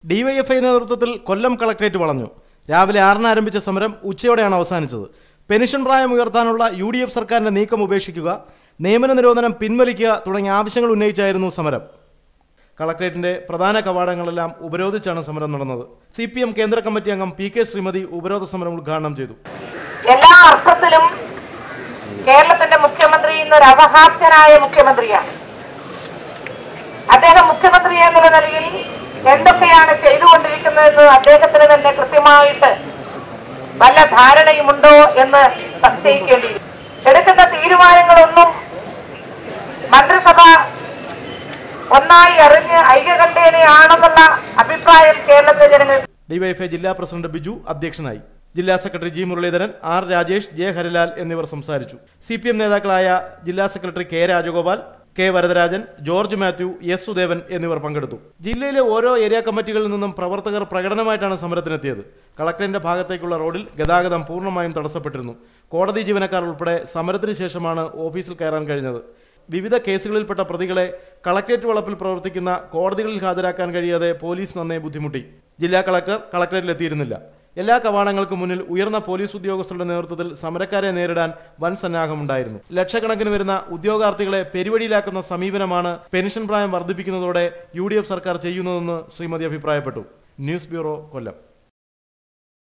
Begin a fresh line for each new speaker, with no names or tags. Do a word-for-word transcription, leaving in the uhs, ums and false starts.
DYFI നേതൃത്വത്തിൽ കൊല്ലം collectorate വളഞ്ഞു. രാവിലെ ആറിന് ആരംഭിച്ച സമരം ഉച്ചയോടെയാണ് അവസാനിച്ചത്. പെൻഷൻ പ്രായം ഉയർത്താനുള്ള യു ഡി എഫ് സർക്കാരിന്റെ നീക്കം ഉപേക്ഷിക്കുക, നിയമന നിരോധനം പിൻവലിക്കുക തുടങ്ങിയ ആവശ്യങ്ങൾ ഉന്നയിച്ചായിരുന്നു സമരം. കളക്ടറേറ്റിന്റെ പ്രധാന കവാടങ്ങളെല്ലാം ഉപരോധിച്ചാണ് സമരം നടന്നത്. സി പി എം കേന്ദ്ര കമ്മിറ്റി അംഗം പി കെ ശ്രീമതി ഉപരോധ സമരം ഉദ്ഘാടനം ചെയ്തു.
എല്ലാ അർത്ഥത്തിലും കേരളത്തിന്റെ മുഖ്യമന്ത്രി ഇന്നൊരു അപഹാസ്യനായ മുഖ്യമന്ത്രിയാണ്. അദ്ദേഹം മുഖ്യമന്ത്രി എന്നുള്ള നിലയിൽ എന്തൊക്കെയാണ് ചെയ്തുകൊണ്ടിരിക്കുന്നതെന്ന് അദ്ദേഹത്തിന് തന്നെ കൃത്യമായിട്ട് വല്ല ധാരണയുമുണ്ടോ എന്ന് സംശയിക്കേണ്ടിയിരിക്കും. എടുക്കുന്ന തീരുമാനങ്ങളൊന്നും മന്ത്രിസഭ ഒന്നായി അറിഞ്ഞ് ഐക്യകണ്ഠേനയാണെന്നുള്ള അഭിപ്രായം കേരളത്തിലെ ജനങ്ങൾ.
ഡിവൈഎഫ്ഐ ജില്ലാ പ്രസിഡന്റ് ബിജു അധ്യക്ഷനായി. ജില്ലാ secretary G Muraleedharan, R Rajesh, J Harilal എന്നിവർ സംസാരിച്ചു. സി പി എം നേതാക്കളായ ജില്ലാ secretary K Rajagopal, K Varadarajan, George Mathew, S Sudevan എന്നിവർ പങ്കെടുത്തു. ജില്ലയിലെ ഓരോ ഏരിയ കമ്മിറ്റികളിൽ നിന്നും പ്രവർത്തകർ പ്രകടനമായിട്ടാണ് സമരത്തിനെത്തിയത്. കളക്ടറിന്റെ ഭാഗത്തേക്കുള്ള റോഡിൽ ഗതാഗതം പൂർണ്ണമായും തടസ്സപ്പെട്ടിരുന്നു. കോടതി ജീവനക്കാർ ഉൾപ്പെടെ സമരത്തിന് ശേഷമാണ് ഓഫീസിൽ കയറാൻ കഴിഞ്ഞത്. വിവിധ കേസുകളിൽപ്പെട്ട പ്രതികളെ കളക്ടറേറ്റ് വളപ്പിൽ പ്രവർത്തിക്കുന്ന കോടതികളിൽ ഹാജരാക്കാൻ കഴിയാതെ പോലീസ് നന്നേ ബുദ്ധിമുട്ടി. ജില്ലാ കളക്ടർ കളക്ടറേറ്റിലെത്തിയിരുന്നില്ല. എല്ലാ കവാടങ്ങൾക്കും മുന്നിൽ ഉയർന്ന പോലീസ് ഉദ്യോഗസ്ഥരുടെ നേതൃത്വത്തിൽ സമരക്കാരെ നേരിടാൻ വൻ സന്നാഹമുണ്ടായിരുന്നു. ലക്ഷക്കണക്കിന് വരുന്ന ഉദ്യോഗാർത്ഥികളെ പെരുവഴിയിലാക്കുന്ന സമീപനമാണ് പെൻഷൻ പ്രായം വർദ്ധിപ്പിക്കുന്നതോടെ യു ഡി എഫ് സർക്കാർ ചെയ്യുന്നതെന്ന് ശ്രീമതി അഭിപ്രായപ്പെട്ടു. ന്യൂസ് ബ്യൂറോ, കൊല്ലം.